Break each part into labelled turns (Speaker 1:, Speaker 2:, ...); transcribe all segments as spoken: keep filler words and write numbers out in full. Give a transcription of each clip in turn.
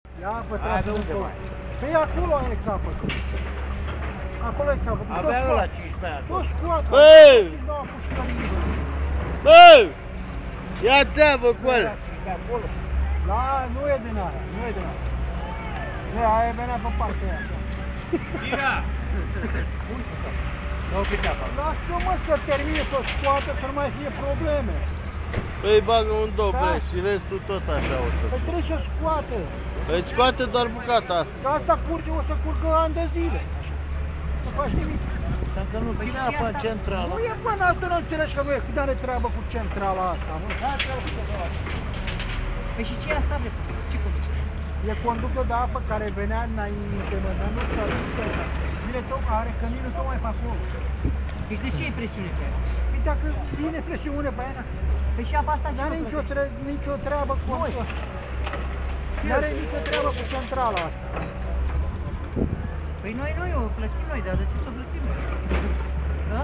Speaker 1: Ia apă trasă de mai. Păi acolo e capătul. Acolo e capătul.
Speaker 2: Avea ăla cincisprezece ani.
Speaker 1: Tot scoată.
Speaker 3: Bă!
Speaker 1: cincisprezece ani pușcărie.
Speaker 3: Bă! Ia țeavă cu ăla.
Speaker 2: cincisprezece acolo.
Speaker 1: La, nu e din aia, nu e din aia. Nu, aia venea pe partea aia.
Speaker 2: Mira! Uite-o s-a oprit apa.
Speaker 1: Lasă-o mă să termine, să o scoată, să nu mai fie probleme.
Speaker 3: Păi bagă un doble
Speaker 1: Da.
Speaker 3: și restul tot așa o să
Speaker 1: Păi
Speaker 3: fie.
Speaker 1: trebuie să o scoată.
Speaker 3: Păi scoate doar bucata asta.
Speaker 1: Că asta curge, o să curgă ani de zile. Așa. Nu faci nimic.
Speaker 2: Să că nu ține apa în centrală.
Speaker 1: Nu e până tu nu înțelegi că nu e cât are treabă cu centrala asta, mă.
Speaker 2: Da, treabă cu centrala.
Speaker 4: Păi și ce e asta, bre? Ce conduce?
Speaker 1: E conductă de apă care venea înainte, mă, dar nu s-a dus. Vine tot, are căminul tocmai pe acolo.
Speaker 4: Deci de ce e presiune pe ea?
Speaker 1: Păi dacă vine presiune pe aia,
Speaker 4: Păi și apa asta ce
Speaker 1: n-are
Speaker 4: mă
Speaker 1: nicio,
Speaker 4: plătește?
Speaker 1: tre nicio treabă cu asta. N-are nicio treabă cu centrala asta.
Speaker 4: Păi noi, noi o plătim noi, dar de ce să o plătim? Da?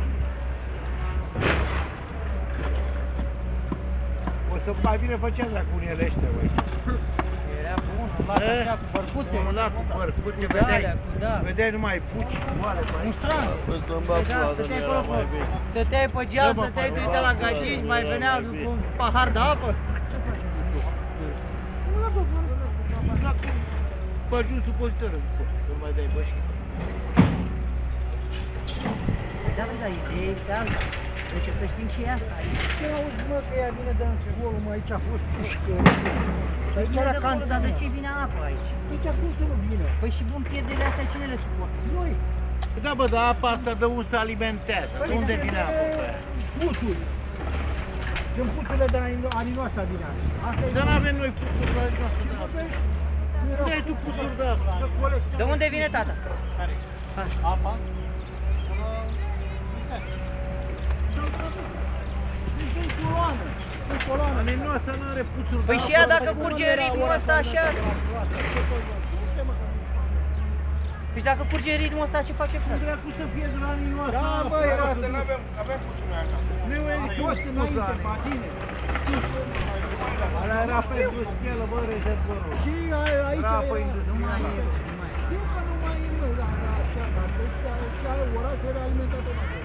Speaker 2: O să mai bine făcea dracu unele ăștia, băi.
Speaker 4: Era bun, un lac așa cu bărcuțe.
Speaker 2: Un lac cu bărcuțe,
Speaker 4: Cu
Speaker 2: vedeai,
Speaker 4: de-alea, cu da.
Speaker 2: vedeai numai puci, moale, băi.
Speaker 4: Muștran.
Speaker 3: Păi să-mi bag
Speaker 4: Da,
Speaker 3: pula,
Speaker 4: stăteai
Speaker 3: era
Speaker 4: acolo,
Speaker 3: mai bine.
Speaker 4: stăteai pe geam,
Speaker 2: Da, mă,
Speaker 4: stăteai, te
Speaker 2: păi,
Speaker 4: uitai la
Speaker 3: da,
Speaker 4: gagici,
Speaker 3: da,
Speaker 4: mai
Speaker 3: era
Speaker 4: venea
Speaker 3: mai
Speaker 4: cu
Speaker 3: bine.
Speaker 4: un pahar de apă.
Speaker 2: Pe ajuns supozitorul, să nu mai dai bășii.
Speaker 4: Da, bă, da, ideea este alta. Deci să știm ce e asta aici.
Speaker 1: Ce auzi, mă, că ea vine de încolo, mă, aici a fost pușcă. Și aici
Speaker 4: Vine
Speaker 1: era
Speaker 4: de acolo, dar de ce
Speaker 1: cantina.
Speaker 4: vine apă aici?
Speaker 1: Aici cum să nu vină?
Speaker 4: Păi și bun, pierderile astea cine le suportă?
Speaker 1: Noi.
Speaker 2: Da, bă, dar apa asta de unde se alimentează? De unde vine apa pe aia?
Speaker 1: Puțuri. Din puțurile de la Aninoasa vine asta. Asta e.
Speaker 2: Dar n-avem noi puțuri la noastră de apă. Unde ai tu puțuri de apă?
Speaker 4: De unde vine tata?
Speaker 2: Care?
Speaker 4: Apa?
Speaker 1: Deci în coloană. În coloană.
Speaker 2: Aninoasa n-are puțuri de apă.
Speaker 4: Păi și ea dacă curge în ritmul ăsta așa? Deci dacă curge în ritmul ăsta, ce face
Speaker 2: Cum
Speaker 4: frate?
Speaker 2: dracu să fie de la Aninoasa?
Speaker 1: Da, bă, era să nu
Speaker 2: avem, avem puțuri acasă. Nu e niciun
Speaker 1: Jos
Speaker 2: puțuri
Speaker 1: înainte,
Speaker 2: la
Speaker 1: pe tine.
Speaker 2: Ala era pe industrială, bă, rezervorul.
Speaker 1: Și a- aici
Speaker 2: Era pe
Speaker 1: era.
Speaker 2: industrială.
Speaker 4: Nu mai e, nu mai e.
Speaker 1: Știu că nu mai e, mă, dar era așa, dar deci așa, orașul era alimentat tot acolo.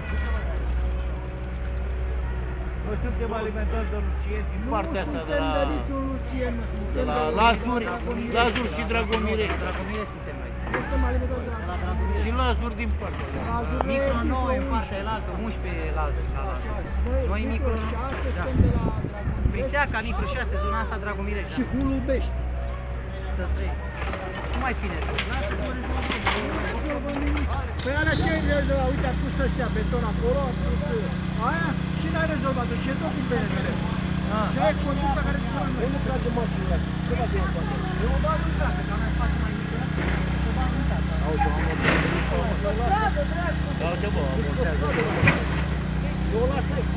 Speaker 2: Noi suntem alimentați de Lucien din partea asta de
Speaker 1: Nu
Speaker 2: la...
Speaker 1: suntem de niciun Lucien, mă, suntem
Speaker 2: de la Lazuri,
Speaker 1: Dragomirești.
Speaker 2: Lazuri și Dragomirești.
Speaker 4: Dragomire suntem noi.
Speaker 1: Nu suntem alimentați de la
Speaker 4: La Dragomire.
Speaker 2: Și Lazuri din partea de la...
Speaker 1: Lazuri.
Speaker 4: Micro nouă în partea elaltă, unsprezece lazuri la
Speaker 1: Așa,
Speaker 4: lazuri.
Speaker 1: noi,
Speaker 4: Noi
Speaker 1: micro
Speaker 4: micro
Speaker 1: șase
Speaker 4: da.
Speaker 1: suntem de la Dragomirești.
Speaker 4: Prin Seaca, micro șase, zona asta Dragomire.
Speaker 1: Și Hulubești.
Speaker 4: Să trăi. Nu mai fi nervos. Lasă că o rezolvăm.
Speaker 1: Nu rezolvăm nimic. Păi alea ce rezolva? Uite, a pus ăștia beton acolo, a pus aia și n-a rezolvat-o și e tot cu P N L.
Speaker 4: Ah.
Speaker 1: Și aia e conducta care ți-o noi. Nu trage mașinile. Ce face eu cu asta?
Speaker 4: Eu o bag în casă, ca mai face mai mică. O bag în casă.
Speaker 2: Auzi, am
Speaker 4: Dragă, dragă.
Speaker 2: Uite, bă, amontează.
Speaker 1: Eu o las aici.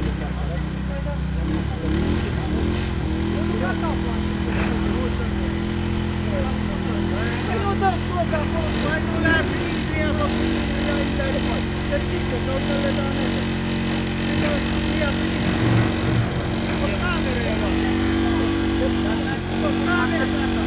Speaker 1: Păi nu dă tot acolo, mai nu le-a primit de ea, mă, cum nu le-a aici, de fapt. Se ridică, sau să le dă anexă. Și le-a studia primit. O cameră e luat. O cameră.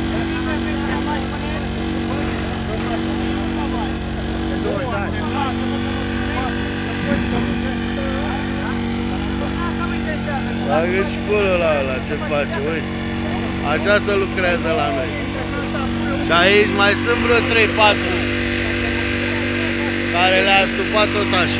Speaker 3: Bagă și acolo la ăla, ce face, uite. Așa se lucrează la noi. Și aici mai sunt vreo trei patru care le-a stupat tot așa.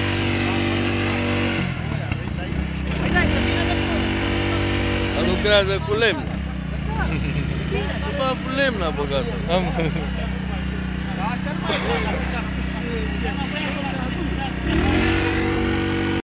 Speaker 3: Lucrează cu lemn. Bă, cu lemn a băgat-o.
Speaker 1: Asta nu mai e.